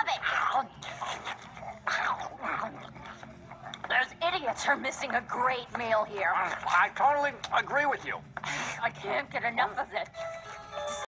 Those idiots are missing a great meal here. I totally agree with you. I can't get enough of it.